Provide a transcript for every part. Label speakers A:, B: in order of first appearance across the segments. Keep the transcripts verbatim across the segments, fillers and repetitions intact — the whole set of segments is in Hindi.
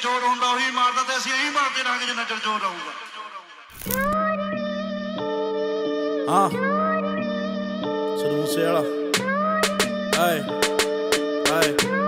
A: जोर होंदा ਉਹੀ ਮਾਰਦਾ ਤੇ ਅਸੀਂ ਇਹੀ ਮਾਰਦੇ ਰਹਾਂਗੇ ਜਿੰਨਾ ਚਿਰ ਜ਼ੋਰ ਰਹੂਗਾ।
B: ਹਾਂ ਸਿੱਧੂ ਮੂਸੇਵਾਲਾ ਆਏ ਆਏ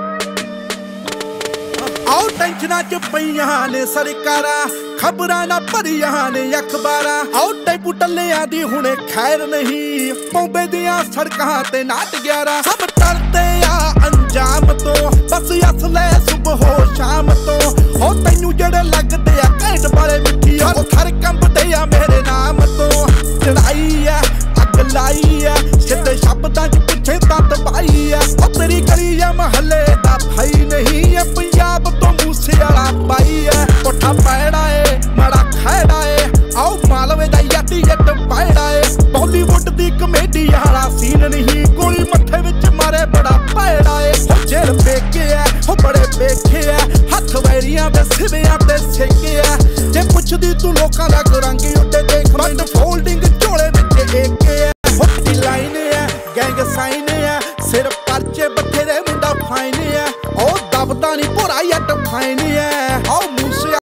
B: आओ टेंशना च पईयां ने सरकारां खबरां ना भरियां ने अखबारां आओ टैपू टल्लियां दी हुणे खैर नहीं पौंबे दियां सड़कां ते नाट ग्यारह सब डरदे आ अंजाम तो बस असले सुबह हो शाम तो ओ तैनू जेड़े लगदे आ घैंट वाले मिट्ठी ओ थर कंबदे आ मेरे नाम तो चढ़ाई है अग लाई है सिद्धे शब्दां च पिछे तां दबाई है ओ तेरी गली है महल्ले दा भाई नहीं है पंजाब तो मूसेवाला पाई है कोठा पैड़ा है माड़ा खैड़ा है आओ मालवे दा यट यट पैड़ा है बॉलीवुड दी कमेडी वाला सीन नहीं गोली मत्थे विच मारे बड़ा पैड़ा है ओ जेल बेके है ओ बड़े बेखे है हथ वैरियां दे सिवियां ते सेके है जे पुछदी तू लोकां दा रंग उड्डे देख माइंड फोल्डिंग झोले विच एक है ओ दी लाइन है गैंग साइन है सिर परचे बथेरे मुंडा फाइन है ओ दबदा नहीं पूरा यट फाइन है ओ मूसे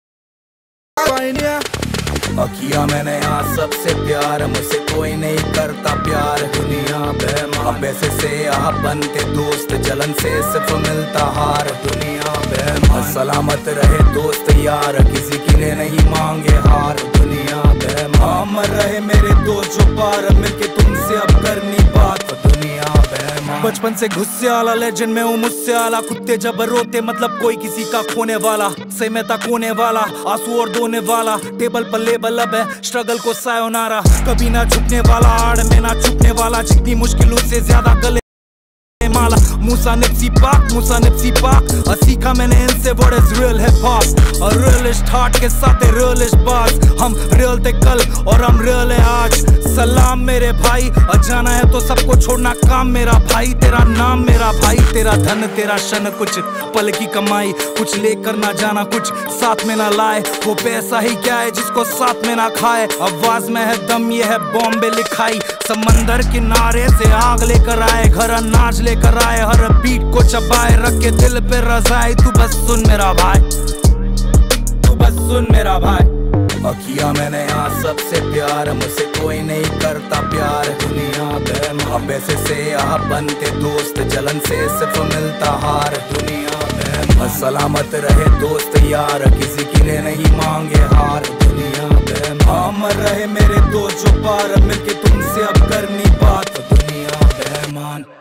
B: फाइन है
C: किया मैंने यहाँ सबसे प्यार मुझसे कोई नहीं करता प्यार दुनिया बेमार पैसे से यहाँ बनते दोस्त जलन से सिर्फ मिलता हार दुनिया बेमार सलामत रहे दोस्त यार किसी के लिए नहीं मांगे हार दुनिया बेमार मर रहे मेरे दोस्त जो पार मिलके तुमसे अब करनी बात दुनिया बेमार बचपन से गुस्से वाला लेजेंड में हूँ मुझसे आला कुत्ते जब रोते मतलब कोई किसी का खोने वाला से मैं तक होने वाला आंसू और धोने वाला टेबल पर लेबल अब है स्ट्रगल को सायोनारा कभी ना झुकने वाला आड़ में ना छुपने वाला जितनी मुश्किलों से ज्यादा गले माला मूसा निप्सी पाक मूसा निप्सी पाक और सीखा मैंने इनसे what is real hip hop और रियलिस्ट हार्ट के साथ रियलिस्ट बात हम रियल थे कल और हम रियल है आज सलाम मेरे भाई और जाना है तो सबको छोड़ना काम मेरा भाई तेरा नाम मेरा भाई तेरा धन तेरा शन कुछ पल की कमाई कुछ लेकर ना जाना कुछ साथ में ना लाए वो पैसा ही क्या है जिसको साथ में ना खाए आवाज में है दम ये है बॉम्बे लिखाई समंदर किनारे से आग लेकर आए घर अनाज लेकर आए हर बीट को चबाए रख के दिल पे रजाए तू बस सुन मेरा भाई तू बस सुन मेरा भाई किया मैंने यहाँ सबसे प्यार मुझसे कोई नहीं करता प्यार दुनिया बेमार पैसे से यहाँ बनते दोस्त जलन से सिर्फ मिलता हार दुनिया बेमार सलामत रहे दोस्त यार किसी के लिए नहीं मांगे हार दुनिया बेमार मर रहे मेरे दोस्त जो पार मिलके तुमसे अब करनी बात दुनिया बेमान।